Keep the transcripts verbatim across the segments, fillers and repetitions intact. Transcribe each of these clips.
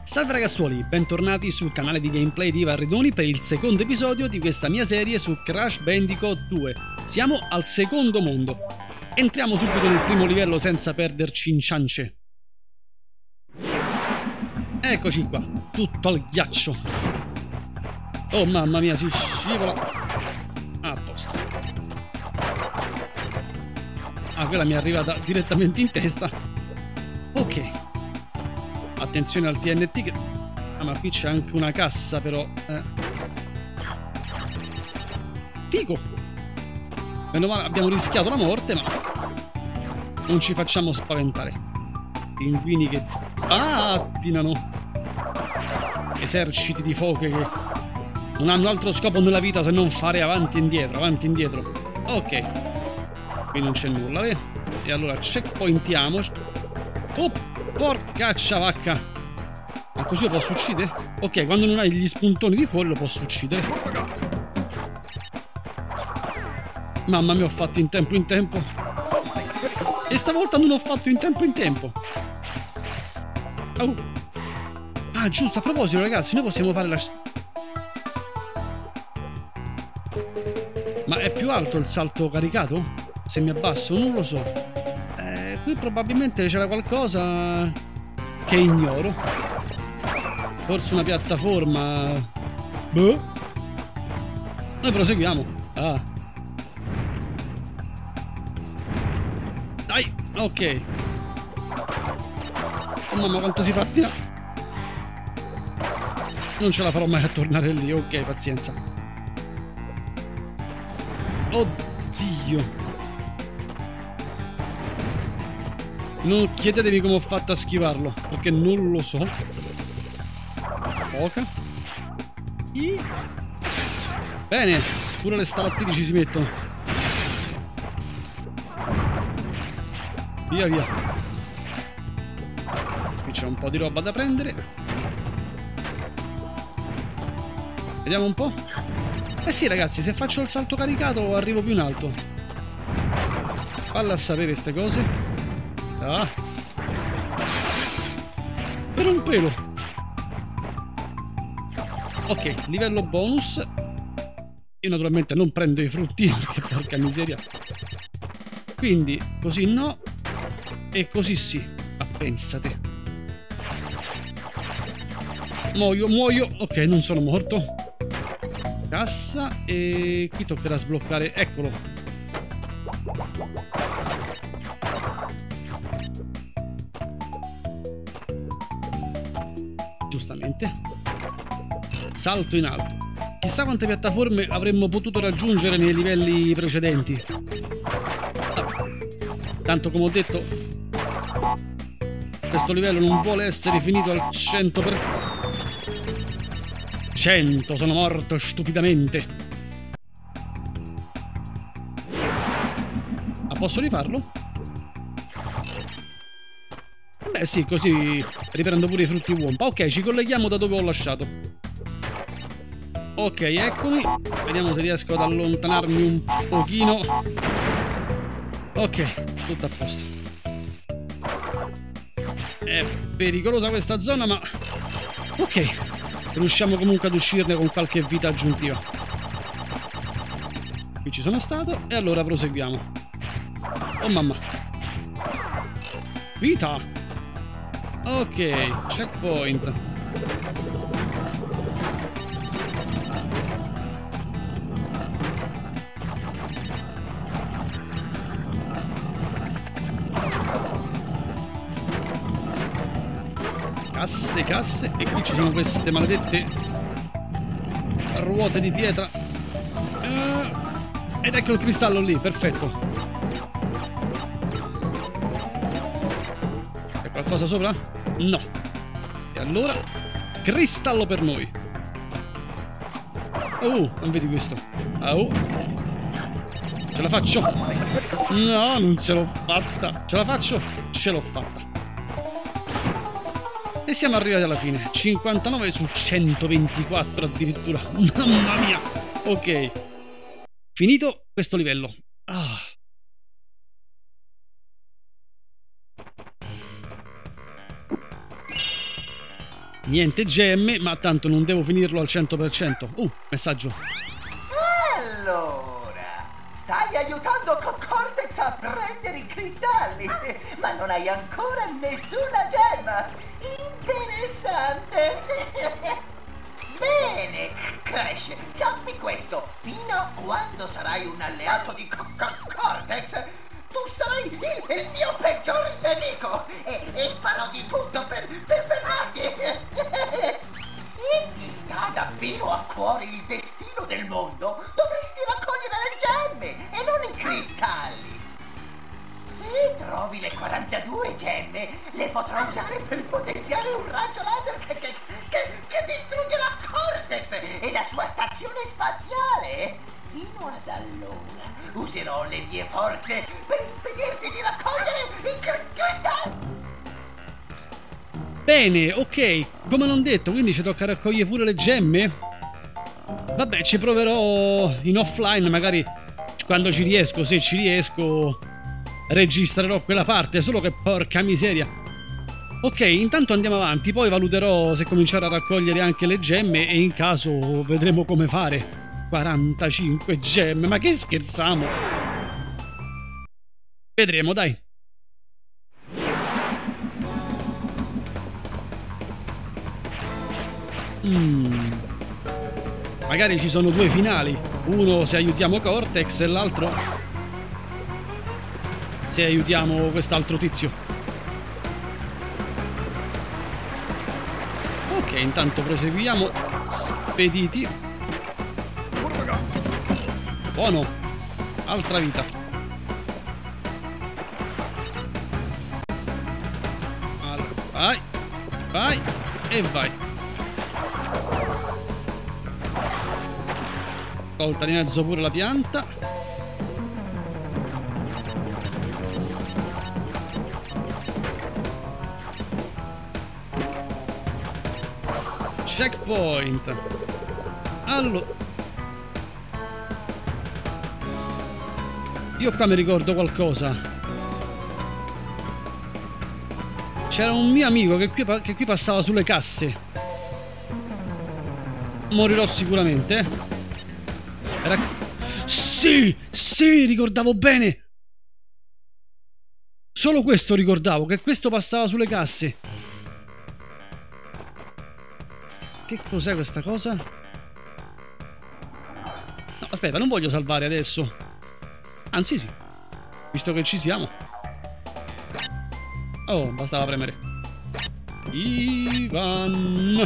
Salve ragazzuoli, bentornati sul canale di gameplay di Varridoni per il secondo episodio di questa mia serie su Crash Bandicoot due. Siamo al secondo mondo. Entriamo subito nel primo livello senza perderci in ciance. Eccoci qua, tutto al ghiaccio. Oh mamma mia, si scivola. Ah, a posto. Ah, quella mi è arrivata direttamente in testa. Ok. Attenzione al T N T che... Ah, ma qui c'è anche una cassa però. Eh. Figo! Meno male abbiamo rischiato la morte, ma non ci facciamo spaventare. Pinguini che pattinano. Eserciti di foche che non hanno altro scopo nella vita se non fare avanti e indietro, avanti e indietro. Ok. Qui non c'è nulla, eh? E allora checkpointiamo. Oh, porcaccia vacca! Ma così lo posso uccidere? Ok, quando non hai gli spuntoni di fuori lo posso uccidere. Mamma mia, ho fatto in tempo in tempo. E stavolta non ho fatto in tempo in tempo. Oh. Ah, giusto, a proposito ragazzi, noi possiamo fare la... Ma è più alto il salto caricato? Se mi abbasso? Non lo so. Eh, qui probabilmente c'era qualcosa che ignoro. Forse una piattaforma. Boh. Noi proseguiamo. Ah. Dai, ok. Oh mamma quanto si pattina. Non ce la farò mai a tornare lì, ok, pazienza. Oddio. Non chiedetevi come ho fatto a schivarlo, perché non lo so. Poca. I... Bene, pure le stalattiti ci si mettono. Via via. Qui c'è un po' di roba da prendere. Vediamo un po'. Eh sì ragazzi, se faccio il salto caricato arrivo più in alto. Falla a sapere ste cose. Ah. Per un pelo. Ok, livello bonus. Io naturalmente non prendo i frutti, perché porca miseria. Quindi, così no. E così sì. Ma pensate. Muoio, muoio. Ok, non sono morto. Cassa. E qui toccherà sbloccare. Eccolo. Giustamente. Salto in alto. Chissà quante piattaforme avremmo potuto raggiungere nei livelli precedenti. Ah. Tanto come ho detto, questo livello non vuole essere finito al cento per cento. Sono morto stupidamente. Ma posso rifarlo? Beh sì, così riprendo pure i frutti Wumpa. Ok, ci colleghiamo da dove ho lasciato. Ok, eccomi. Vediamo se riesco ad allontanarmi un pochino. Ok, tutto a posto. È pericolosa questa zona, ma... Ok, riusciamo comunque ad uscirne con qualche vita aggiuntiva. Qui ci sono stato e allora proseguiamo. Oh mamma. Vita. Ok, checkpoint. Casse, casse. E qui ci sono queste maledette ruote di pietra. Uh, ed ecco il cristallo lì, perfetto. C'è qualcosa sopra? No. E allora, cristallo per noi. Oh, non vedi questo? Oh. Ce la faccio? No, non ce l'ho fatta. Ce la faccio? Ce l'ho fatta. E siamo arrivati alla fine. cinquantanove su centoventiquattro addirittura. Mamma mia. Ok. Finito questo livello. Ah. Niente gemme, ma tanto non devo finirlo al cento per cento. Uh, messaggio. Allora, stai aiutando Cortex a prendere i cristalli, ma non hai ancora nessuna gemma. Interessante. Bene, Crash, sappi questo. Fino a quando sarai un alleato di Co- Co- Cortex, tu sarai il, il mio peggior nemico e, e farò di tutto per, per fermarti. Se ti sta davvero a cuore il destino del mondo, dovresti raccogliere le gemme e non i cristalli. Se trovi le quarantadue gemme, le potrò usare per potenziare un raggio laser che, che, che, che distruggerà Cortex e la sua stazione spaziale. Fino ad allora userò le mie forze per impedirti di raccogliere i cr- cristalli. Bene, ok, come non detto, quindi ci tocca raccogliere pure le gemme? Vabbè, ci proverò in offline, magari quando ci riesco, se ci riesco, registrerò quella parte, solo che porca miseria. Ok, intanto andiamo avanti, poi valuterò se cominciare a raccogliere anche le gemme e in caso vedremo come fare. quarantacinque gemme, ma che scherziamo? Vedremo, dai. Mm. Magari ci sono due finali. Uno se aiutiamo Cortex e l'altro se aiutiamo quest'altro tizio. Ok, intanto proseguiamo. Spediti. Buono. Altra vita. Allora, vai. Vai. E vai. Tolta di mezzo pure la pianta. Checkpoint. Allora, io qua mi ricordo qualcosa. C'era un mio amico che qui, che qui passava sulle casse. Morirò sicuramente, eh. Era... Sì, sì, ricordavo bene. Solo questo ricordavo, che questo passava sulle casse. Che cos'è questa cosa? No, aspetta, non voglio salvare adesso. Anzi sì, visto che ci siamo. Oh, bastava premere Ivan.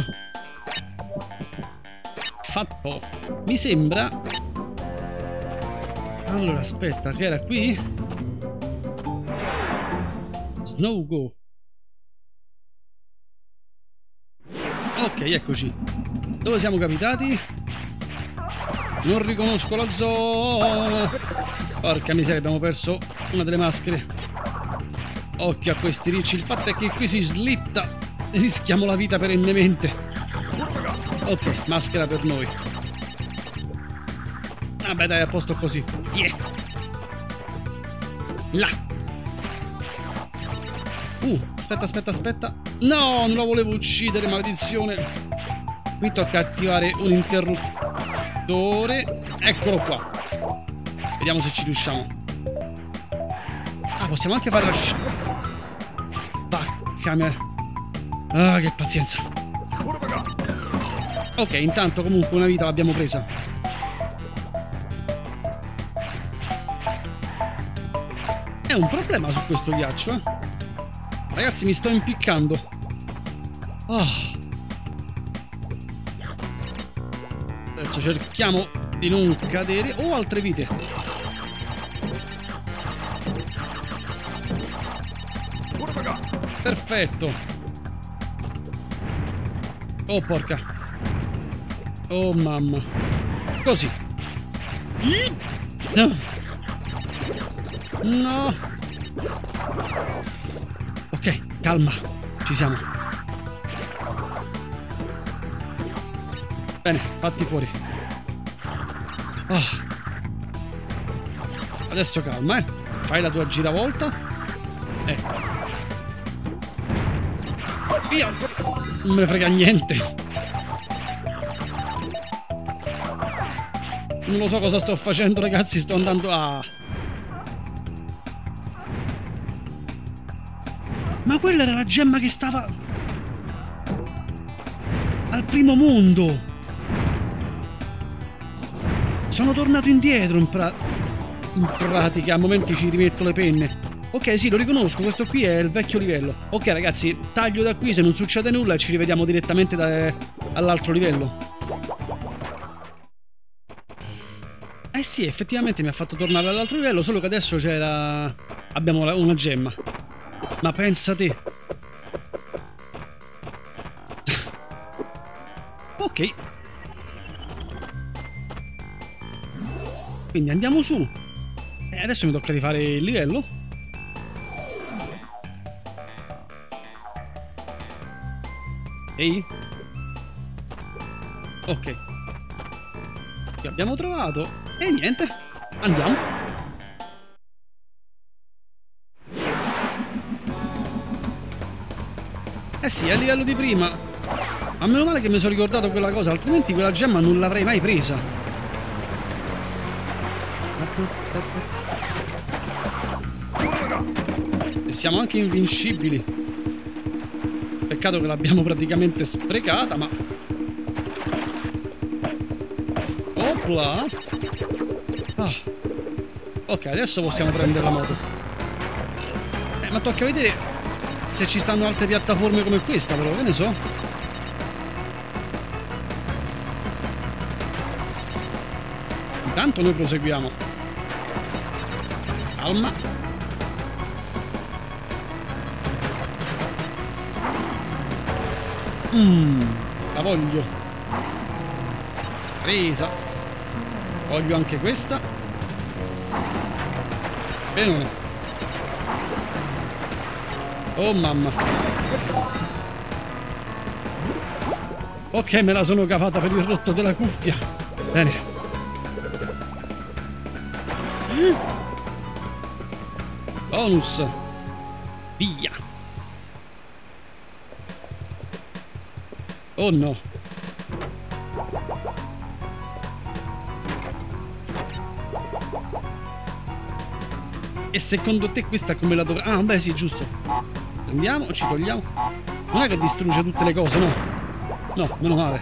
Fatto. Mi sembra. Allora, aspetta, che era qui? Snow Go. Ok, eccoci. Dove siamo capitati? Non riconosco la zona. Porca miseria, abbiamo perso una delle maschere. Occhio a questi ricci. Il fatto è che qui si slitta e rischiamo la vita perennemente. Ok, maschera per noi. Vabbè, dai, a posto così. Yeah. Là. Uh, aspetta, aspetta, aspetta. No, non la volevo uccidere, maledizione. Qui tocca attivare un interruttore. Eccolo qua. Vediamo se ci riusciamo. Ah, possiamo anche fare la sci... Vacca mia. Ah, che pazienza. Ok, intanto comunque una vita l'abbiamo presa. È un problema su questo ghiaccio, eh. Ragazzi, mi sto impiccando. Oh. Adesso cerchiamo di non cadere. Oh, altre vite. Perfetto. Oh, porca. Oh, mamma. Così. No. Ok, calma. Ci siamo. Bene, fatti fuori. Oh. Adesso calma, eh. Fai la tua giravolta. Ecco. Via. Non me ne frega niente. Non lo so cosa sto facendo, ragazzi. Sto andando a... Ma quella era la gemma che stava... al primo mondo. Sono tornato indietro in, pra... in pratica. A momenti ci rimetto le penne. Ok, sì, lo riconosco, questo qui è il vecchio livello. Ok, ragazzi, taglio da qui se non succede nulla e ci rivediamo direttamente da... all'altro livello. Eh sì, effettivamente mi ha fatto tornare all'altro livello, solo che adesso c'era... abbiamo una gemma. Ma pensa te. Ok. Quindi andiamo su. E adesso mi tocca rifare il livello. Ehi? Ok. Qui abbiamo trovato. E niente. Andiamo. Eh sì, è il livello di prima. Ma meno male che mi sono ricordato quella cosa, altrimenti quella gemma non l'avrei mai presa. E siamo anche invincibili. Peccato che l'abbiamo praticamente sprecata, ma... Opla! Ah. Ok, adesso possiamo prendere la moto. Eh, ma tocca vedere se ci stanno altre piattaforme come questa, però, che ne so. Intanto noi proseguiamo. Calma. Mmm, la voglio. Presa. Voglio anche questa. Benone. Oh mamma. Ok, me la sono cavata per il rotto della cuffia. Bene. Bonus. Via. Oh no. E secondo te questa come la dovrà... Ah, beh sì, giusto. Prendiamo, ci togliamo. Non è che distrugge tutte le cose, no? No, meno male.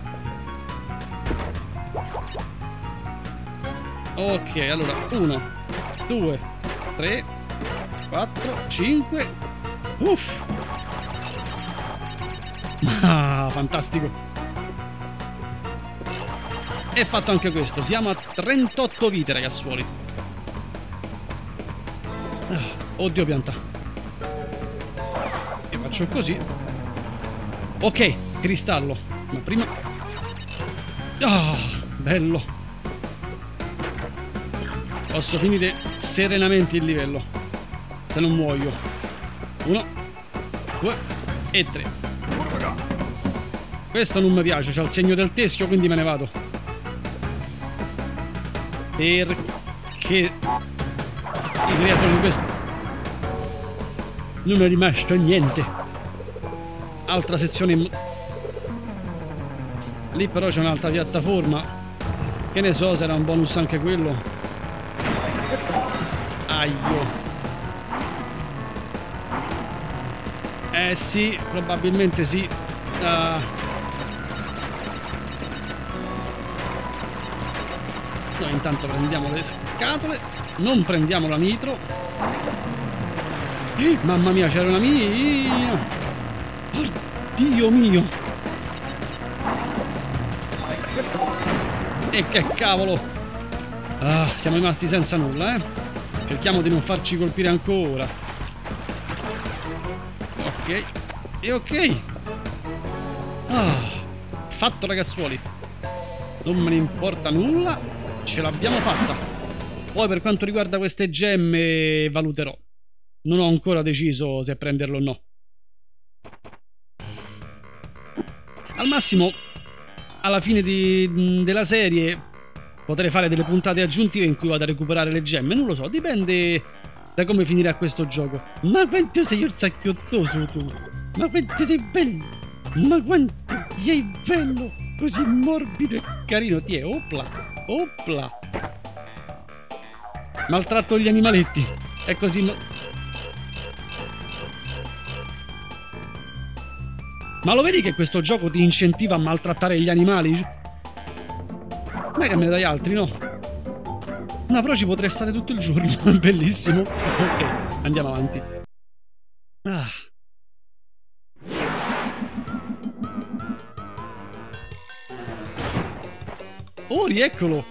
Ok, allora, uno, due, tre, quattro, cinque. Uff. Ah, fantastico. E fatto anche questo. Siamo a trentotto vite, ragazzuoli. Ah, oddio pianta. E faccio così. Ok, cristallo. Ma prima... Ah, bello. Posso finire serenamente il livello, se non muoio. Uno, due e tre. Questo non mi piace, c'ha il segno del teschio, quindi me ne vado. Perché i creatori di questo... Non è rimasto niente. Altra sezione... Lì però c'è un'altra piattaforma. Che ne so, sarà un bonus anche quello. Aio. Eh sì, probabilmente sì. Uh... Noi intanto prendiamo le scatole. Non prendiamo la nitro. Eh, mamma mia, c'era una mia. Oddio mio. E che cavolo. Ah, siamo rimasti senza nulla, eh. Cerchiamo di non farci colpire ancora. Ok. E ok. Ah, fatto, ragazzuoli. Non me ne importa nulla. Ce l'abbiamo fatta. Poi per quanto riguarda queste gemme valuterò. Non ho ancora deciso se prenderlo o no. Al massimo, alla fine di, della serie, potrei fare delle puntate aggiuntive in cui vado a recuperare le gemme. Non lo so, dipende da come finirà questo gioco. Ma quanto sei orsacchiottoso tu. Ma quanto sei bello. Ma quanto sei bello! Così morbido e carino. Ti è, opla, opla. Maltratto gli animaletti. È così... Ma lo vedi che questo gioco ti incentiva a maltrattare gli animali? Non è che me ne dai altri, no? No, però ci potrei stare tutto il giorno. Bellissimo. Ok, andiamo avanti. Ah. Oh, rieccolo!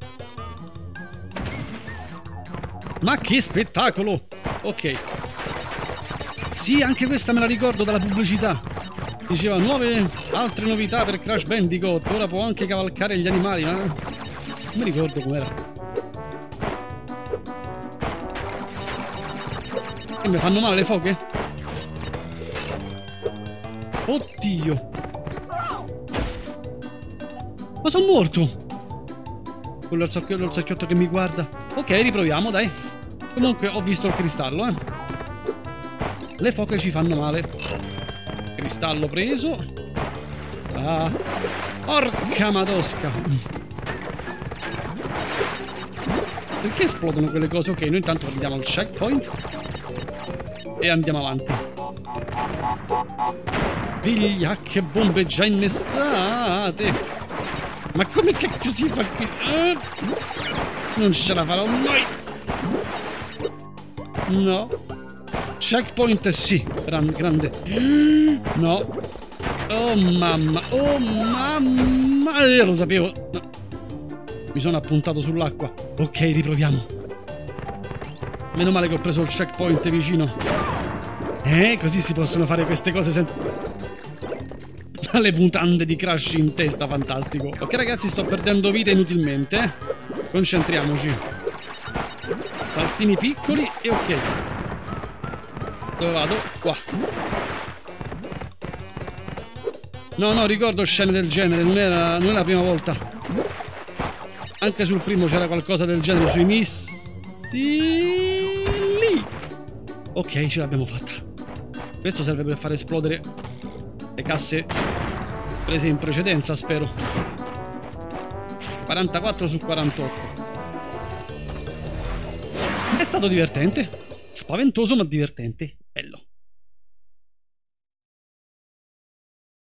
Ma che spettacolo! Ok. Sì, anche questa me la ricordo dalla pubblicità. Diceva nuove, altre novità per Crash Bandicoot. Ora può anche cavalcare gli animali, ma... non mi ricordo com'era. E mi fanno male le foche? Oddio! Ma sono morto! Quello è il sacchiotto che mi guarda. Ok, riproviamo, dai. Comunque ho visto il cristallo, eh. Le foche ci fanno male. Cristallo preso. Ah. Porca madosca. Perché esplodono quelle cose? Ok, noi intanto prendiamo il checkpoint e andiamo avanti. Vigliacche bombe già innestate. Ma come cacchio si fa qui? Uh, non ce la farò mai. No. Checkpoint sì. Gran, grande. No. Oh mamma. Oh mamma. Io lo sapevo. No. Mi sono appuntato sull'acqua. Ok, riproviamo. Meno male che ho preso il checkpoint vicino. Eh, così si possono fare queste cose senza... Le mutande di Crash in testa, fantastico. Ok ragazzi, sto perdendo vita inutilmente, eh? Concentriamoci. Saltini piccoli e ok. Dove vado? Qua. No, no, ricordo scene del genere, non era, non è la prima volta. Anche sul primo c'era qualcosa del genere, sui missili. Ok, ce l'abbiamo fatta. Questo serve per far esplodere le casse prese in precedenza, spero. quarantaquattro su quarantotto. È stato divertente. Spaventoso ma divertente.